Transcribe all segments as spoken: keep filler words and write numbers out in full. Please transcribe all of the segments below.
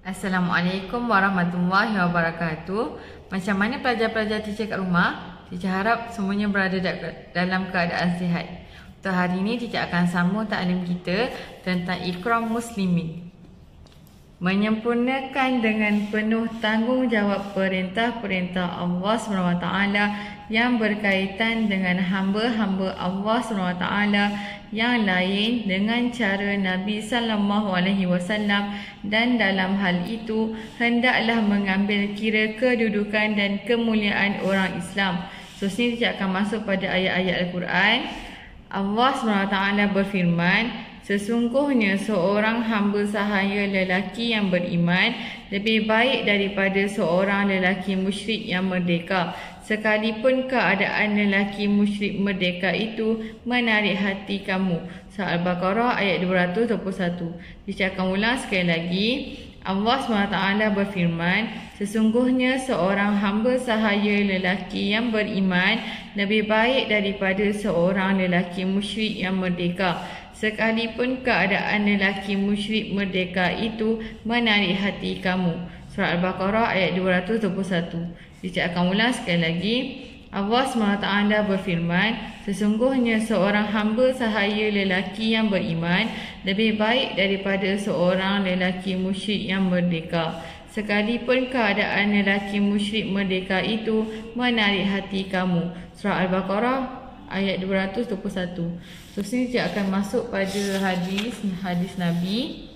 Assalamualaikum warahmatullahi wabarakatuh. Macam mana pelajar-pelajar teacher kat rumah? Teacher harap semuanya berada dalam keadaan sihat. Untuk hari ini teacher akan sambung taklim kita tentang ikram muslimin. Menyempurnakan dengan penuh tanggungjawab perintah-perintah Allah subhanahu wa taala yang berkaitan dengan hamba-hamba Allah subhanahu wa taala yang lain dengan cara Nabi sallallahu alaihi wasallam, dan dalam hal itu hendaklah mengambil kira kedudukan dan kemuliaan orang Islam. So sini dia akan masuk pada ayat-ayat Al-Quran. Allah subhanahu wa taala berfirman, sesungguhnya seorang hamba sahaya lelaki yang beriman lebih baik daripada seorang lelaki musyrik yang merdeka, sekalipun keadaan lelaki musyrik merdeka itu menarik hati kamu. Surah Al-Baqarah ayat dua ratus dua puluh satu. Dicatatkan ulang sekali lagi. Allah subhanahu wa taala berfirman, sesungguhnya seorang hamba sahaya lelaki yang beriman lebih baik daripada seorang lelaki musyrik yang merdeka, sekalipun keadaan lelaki musyrik merdeka itu menarik hati kamu. Surah Al-Baqarah ayat dua ratus dua puluh satu. Dicatatkan ulang sekali lagi. Allah subhanahu wa taala berfirman, sesungguhnya seorang hamba sahaya lelaki yang beriman lebih baik daripada seorang lelaki musyrik yang merdeka, sekalipun keadaan lelaki musyrik merdeka itu menarik hati kamu. Surah Al-Baqarah ayat dua ratus dua puluh satu. So sini dia akan masuk pada hadis hadis Nabi.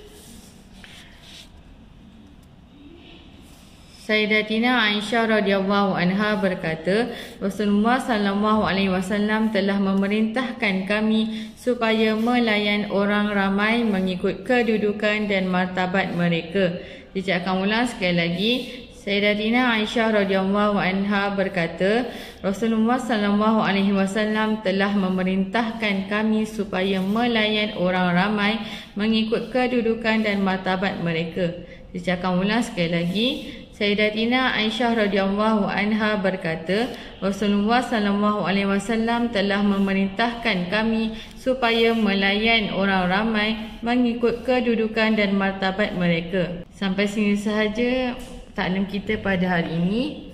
Sayyidatina Aisyah radhiyallahu anha berkata, Rasulullah sallallahu alaihi wasallam telah memerintahkan kami supaya melayan orang ramai mengikut kedudukan dan martabat mereka. Dicatatkan ulang sekali lagi. Sayyidatina Aisyah radhiyallahu anha berkata, Rasulullah sallallahu alaihi wasallam telah memerintahkan kami supaya melayan orang ramai mengikut kedudukan dan martabat mereka. Dicatatkan ulang sekali lagi. Sayyidatina Aisyah radhiyallahu anha berkata, Rasulullah sallallahu alaihi wasallam telah memerintahkan kami supaya melayan orang ramai mengikut kedudukan dan martabat mereka. Sampai sini sahaja taklim kita pada hari ini.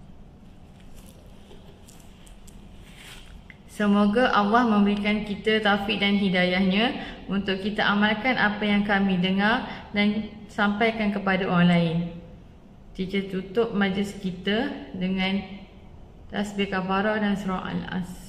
Semoga Allah memberikan kita taufik dan hidayahnya untuk kita amalkan apa yang kami dengar dan sampaikan kepada orang lain. Teacher tutup majlis kita dengan tasbih kafarah dan surah Al-As.